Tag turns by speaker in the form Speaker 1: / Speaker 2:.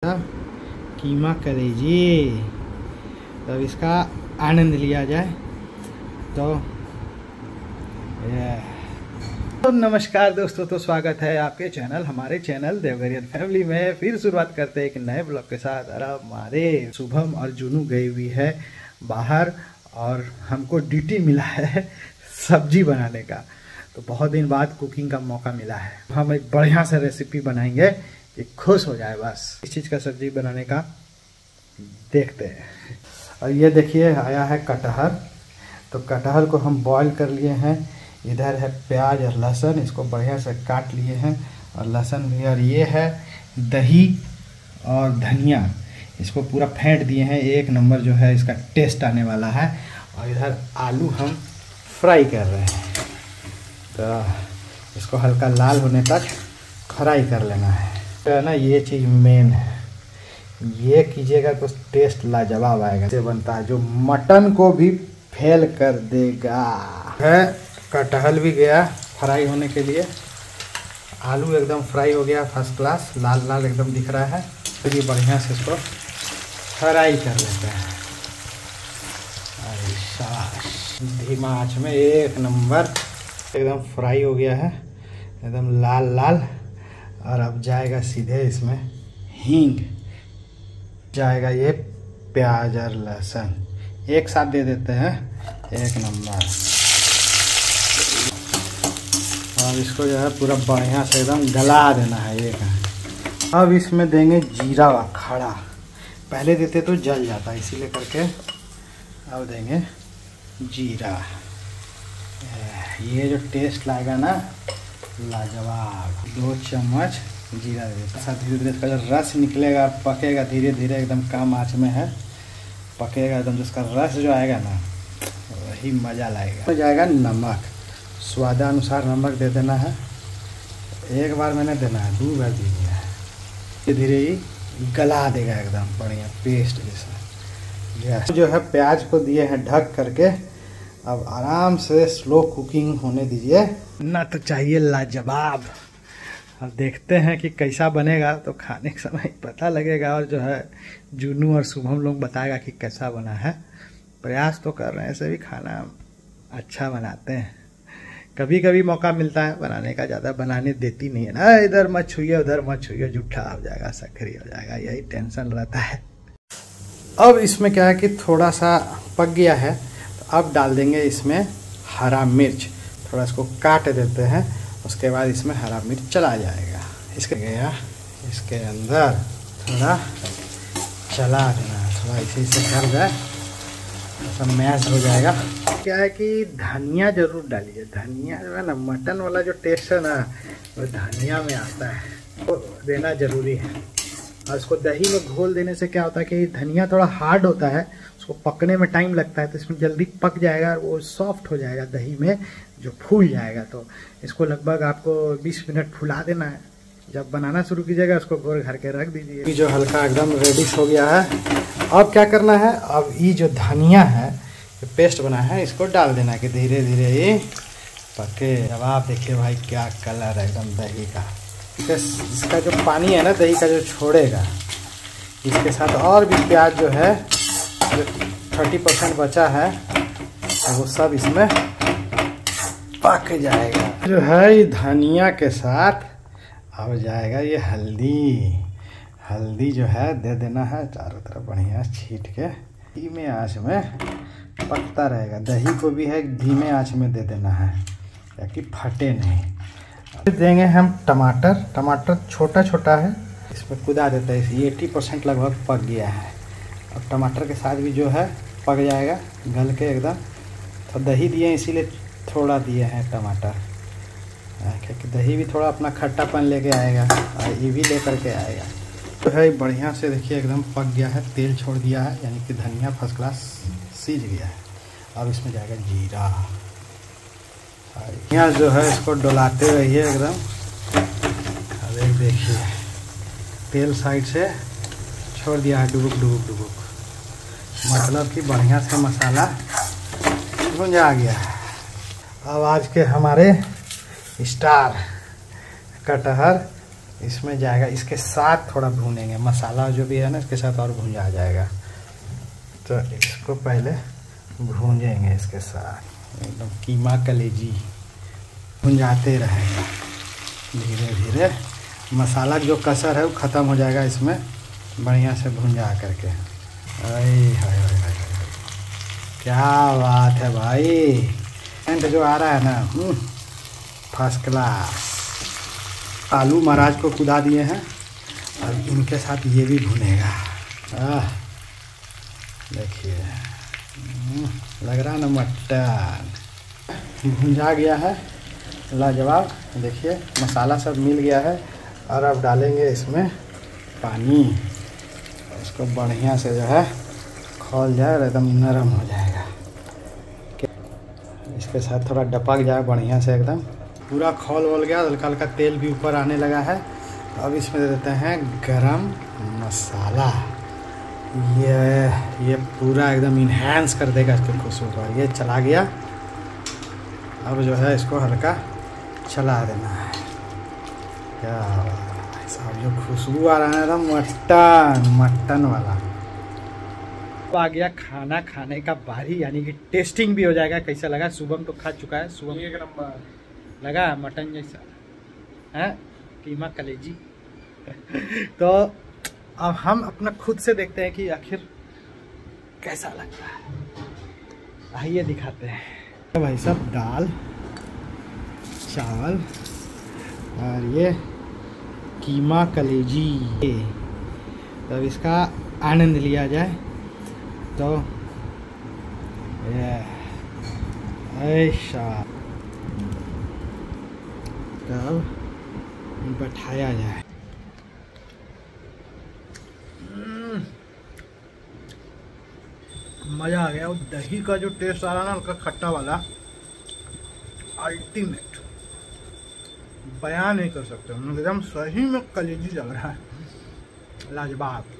Speaker 1: था कीमा कलेजी। तो अब इसका आनंद लिया जाए। तो नमस्कार दोस्तों, तो स्वागत है आपके चैनल हमारे चैनल देवघरियन फैमिली में। फिर शुरुआत करते हैं एक नए ब्लॉग के साथ। और हमारे शुभम और जुनू गई हुई है बाहर और हमको ड्यूटी मिला है सब्जी बनाने का। तो बहुत दिन बाद कुकिंग का मौका मिला है। हम एक बढ़िया सा रेसिपी बनाएंगे कि खुश हो जाए बस। इस चीज़ का सब्जी बनाने का देखते हैं। और ये देखिए आया है कटहल। तो कटहल को हम बॉईल कर लिए हैं। इधर है प्याज और लहसुन, इसको बढ़िया से काट लिए हैं और लहसुन भी। और ये है दही और धनिया, इसको पूरा फेंट दिए हैं। एक नंबर जो है इसका टेस्ट आने वाला है। और इधर आलू हम फ्राई कर रहे हैं। तो इसको हल्का लाल होने तक फ्राई कर लेना है। तो ना ये चीज़ मेन है, ये कीजिएगा तो टेस्ट लाजवाब आएगा। ये बनता है जो मटन को भी फेल कर देगा। है कटहल भी गया फ्राई होने के लिए। आलू एकदम फ्राई हो गया फर्स्ट क्लास, लाल लाल एकदम दिख रहा है। फिर ये बढ़िया से इसको फ्राई कर लेते हैं। धीमा आंच में एक नंबर एकदम फ्राई हो गया है, एकदम लाल लाल। और अब जाएगा सीधे इसमें हींग, जाएगा ये प्याज और लहसुन एक साथ दे देते हैं, एक नंबर। और इसको जो है पूरा बढ़िया से एकदम गला देना है एक। अब इसमें देंगे जीरा खड़ा, पहले देते तो जल जाता इसीलिए करके अब देंगे जीरा। ये जो टेस्ट लाएगा ना लाजवाब। 2 चम्मच जीरा दे देता। धीरे धीरे इसका जो रस निकलेगा, पकेगा धीरे धीरे, एकदम कम आँच में है पकेगा एकदम। जिसका रस जो आएगा ना वही मज़ा लाएगा। हो जाएगा नमक, स्वादानुसार नमक दे देना है। एक बार मैंने देना है, 2 बार दीजिए। धीरे धीरे ही गला देगा एकदम बढ़िया पेस्ट जैसा। जो है प्याज को दिए हैं ढक करके। अब आराम से स्लो कुकिंग होने दीजिए ना, तो चाहिए लाजवाब। अब देखते हैं कि कैसा बनेगा, तो खाने के समय पता लगेगा। और जो है जुनू और शुभम लोग बताएगा कि कैसा बना है। प्रयास तो कर रहे हैं, ऐसे भी खाना अच्छा बनाते हैं। कभी कभी मौका मिलता है बनाने का, ज़्यादा बनाने देती नहीं है ना। इधर मत छुइए उधर मत छुइए, जूठा हो जाएगा सक्रिय हो जाएगा, यही टेंशन रहता है। अब इसमें क्या है कि थोड़ा सा पक गया है, तो अब डाल देंगे इसमें हरा मिर्च। थोड़ा इसको काट देते हैं, उसके बाद इसमें हरा मिर्च चला जाएगा। इसके गया इसके अंदर थोड़ा चला देना, थोड़ा इसी से कर जाए सब मैश हो जाएगा। क्या है कि धनिया जरूर डालिए। धनिया जो है ना, मटन वाला जो टेस्ट है ना वो धनिया में आता है, वो देना जरूरी है। और इसको दही में घोल देने से क्या होता है कि धनिया थोड़ा हार्ड होता है, उसको पकने में टाइम लगता है। तो इसमें जल्दी पक जाएगा और वो सॉफ्ट हो जाएगा दही में, जो फूल जाएगा। तो इसको लगभग आपको 20 मिनट फुला देना है। जब बनाना शुरू कीजिएगा उसको घोल घर के रख दीजिए। जो हल्का एकदम रेडिश हो गया है, अब क्या करना है, अब ये जो धनिया है जो पेस्ट बना है इसको डाल देना है कि धीरे धीरे ये पके। अब आप देखिए भाई क्या कलर है एकदम दही का। इसका जो पानी है ना दही का जो छोड़ेगा, इसके साथ और भी प्याज जो है जो 30% बचा है तो वो सब इसमें पक जाएगा। जो है ये धनिया के साथ अब जाएगा ये हल्दी। हल्दी जो है दे देना है चारों तरफ बढ़िया छीट के। धीमे आंच में पकता रहेगा। दही को भी है धीमे आंच में दे देना है ताकि फटे नहीं। फिर देंगे हम टमाटर। टमाटर छोटा छोटा है, इसमें कुदा देता है। 80% लगभग पक गया है। अब टमाटर के साथ भी जो है पक जाएगा गल के एकदम। तो दही दिए इसीलिए थोड़ा दिए हैं टमाटर, क्योंकि दही भी थोड़ा अपना खट्टापन लेके आएगा और ये भी ले करके आएगा। तो है बढ़िया से देखिए एकदम पक गया है, तेल छोड़ दिया है, यानी कि धनिया फर्स्ट क्लास सीज गया है। अब इसमें जाएगा जीरा। यहाँ जो है इसको डुलाते रहिए एकदम। अब एक देखिए तेल साइड से छोड़ दिया है, डुबुक डुबुक डुबुक, मतलब कि बढ़िया से मसाला भुंजा गया है। अब आज के हमारे स्टार कटहल इसमें जाएगा, इसके साथ थोड़ा भूनेंगे, मसाला जो भी है ना इसके साथ और भूंजा जाएगा। तो इसको पहले भूंजेंगे इसके साथ, एकदम कीमा कलेजी भुंजाते रहेगा धीरे धीरे। मसाला जो कसर है वो ख़त्म हो जाएगा इसमें बढ़िया से भुंजा करके। अरे हाय क्या बात है भाई, सेंट जो आ रहा है ना फर्स्ट क्लास। आलू महाराज को कुदा दिए हैं और इनके साथ ये भी भुनेगा। देखिए लग रहा है ना मटन भुंजा गया है, लाजवाब। देखिए मसाला सब मिल गया है और अब डालेंगे इसमें पानी, इसको बढ़िया से जो है खौल जाए और एकदम नरम हो जाएगा। इसके साथ थोड़ा डपक जाए बढ़िया से, एकदम पूरा खौल वोल गया, हल्का हल्का तेल भी ऊपर आने लगा है। अब इसमें दे देते हैं गरम मसाला, ये पूरा एकदम इन्हेंस कर देगा इसकी खुशबू को। ये चला गया, अब जो है इसको हल्का चला देना है। क्या साहब जो खुशबू आ रहा है ना मटन वाला। तो आ गया खाना खाने का बारी, यानी कि टेस्टिंग भी हो जाएगा। कैसा लगा? शुभम तो खा चुका है, शुभम एक नंबर लगा, मटन जैसा है, कीमा कलेजी। तो अब हम अपना खुद से देखते हैं कि आखिर कैसा लगता है। आइए दिखाते हैं। तो भाई सब दाल चावल और ये कीमा कलेजी, तब इसका आनंद लिया जाए। तो ऐसा तब बैठाया जाए। मज़ा आ गया। वो दही का जो टेस्ट आ रहा ना, हल्का खट्टा वाला, अल्टीमेट, बयान नहीं कर सकते, एकदम सही में कलेजी लग रहा है, लाजवाब।